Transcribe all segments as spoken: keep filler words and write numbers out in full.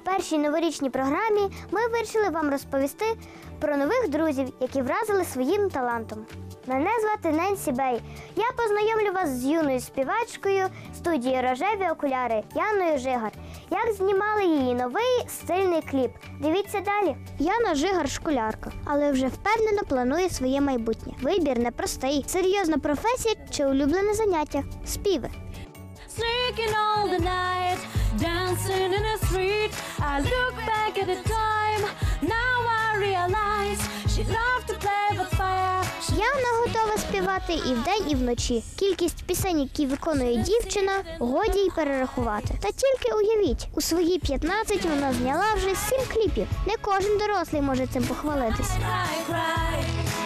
першій новорічній програмі ми вирішили вам розповісти про нових друзів, які вразили своїм талантом. Мене звати Ненсі Бей. Я познайомлю вас з юною співачкою студії «Рожеві окуляри» Яною Жигар. Як знімали її новий стильний кліп. Дивіться далі. Яна Жигар – школярка, але вже впевнено планує своє майбутнє. Вибір непростий. Серйозна професія чи улюблене заняття – співи. Sneaking all the night, dancing in the street. I look back at the time, now I realize she loved to play with fire. Яна готова співати і вдень, і вночі. Кількість пісень, які виконує дівчина, годі й перерахувати. Та тільки уявіть, у свої п'ятнадцять вона зняла вже сім кліпів. Не кожен дорослий може цим похвалитись. Cry, cry.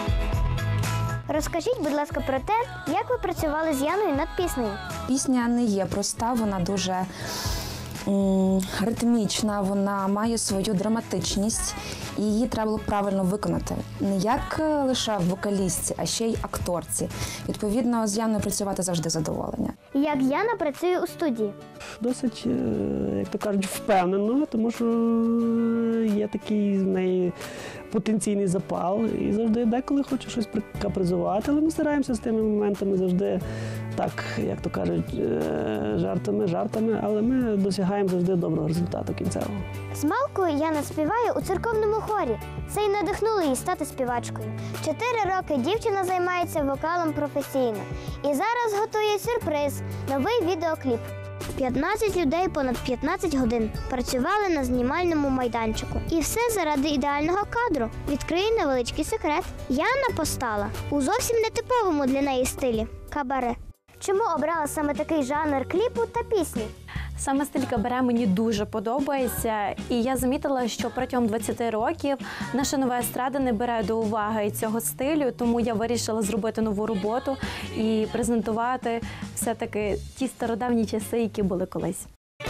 Розкажіть, будь ласка, про те, як ви працювали з Яною над піснею. Пісня не є проста, вона дуже м, ритмічна, вона має свою драматичність, і її треба було правильно виконати. Не як лише вокалістці, а ще й акторці. Відповідно, з Яною працювати завжди задоволення. Як Яна працює у студії? Досить, як то кажуть, впевнено, тому що є такий в неї потенційний запал і завжди деколи хоче щось капризувати, але ми стараємося з тими моментами завжди так, як то кажуть, жартами, жартами, але ми досягаємо завжди доброго результату кінцевого. Змалку Яна співає у церковному хорі. Це й надихнуло її стати співачкою. Чотири роки дівчина займається вокалом професійно. І зараз готує сюрприз – новий відеокліп. п'ятнадцять людей понад п'ятнадцять годин працювали на знімальному майданчику. І все заради ідеального кадру. Відкрию невеличкий секрет. Яна постала у зовсім нетиповому для неї стилі – кабаре. Чому обрала саме такий жанр кліпу та пісні? Саме стиль кабаре мені дуже подобається, і я замітила, що протягом двадцяти років наша нова естрада не бере до уваги цього стилю, тому я вирішила зробити нову роботу і презентувати все-таки ті стародавні часи, які були колись.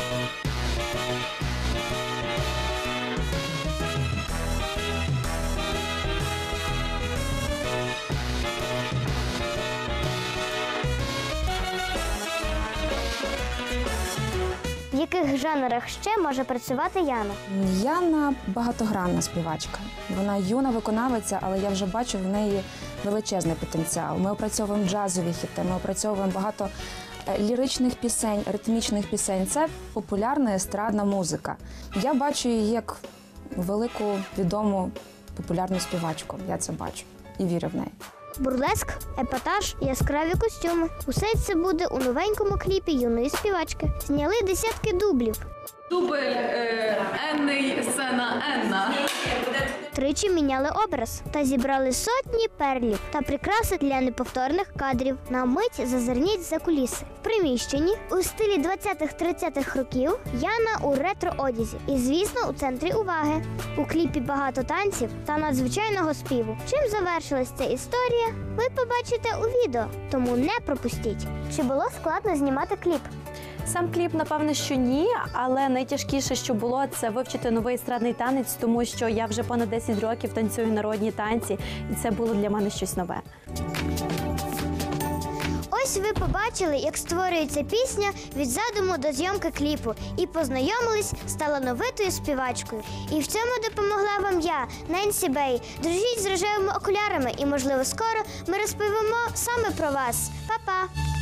В яких жанрах ще може працювати Яна? Яна багатогранна співачка. Вона юна виконавиця, але я вже бачу в неї величезний потенціал. Ми опрацьовуємо джазові хіти, ми опрацьовуємо багато ліричних пісень, ритмічних пісень. Це популярна естрадна музика. Я бачу її як велику, відому, популярну співачку. Я це бачу і вірю в неї. Бурлеск, епатаж, яскраві костюми. Усе це буде у новенькому кліпі юної співачки. Зняли десятки дублів. Дубль е, енний, сцена енна. Тричі міняли образ та зібрали сотні перлів та прикраси для неповторних кадрів. На мить зазирніть за куліси. В приміщенні у стилі двадцятих-тридцятих років Яна у ретро-одязі. І, звісно, у центрі уваги. У кліпі багато танців та надзвичайного співу. Чим завершилась ця історія, ви побачите у відео, тому не пропустіть. Чи було складно знімати кліп? Сам кліп, напевно, що ні, але найтяжкіше, що було, це вивчити новий естрадний танець, тому що я вже понад десять років танцюю народні танці, і це було для мене щось нове. Ось ви побачили, як створюється пісня від задуму до зйомки кліпу. І познайомились з талановитою співачкою. І в цьому допомогла вам я, Ненсі Бей. Дружіть з рожевими окулярами і, можливо, скоро ми розповімо саме про вас. Па-па!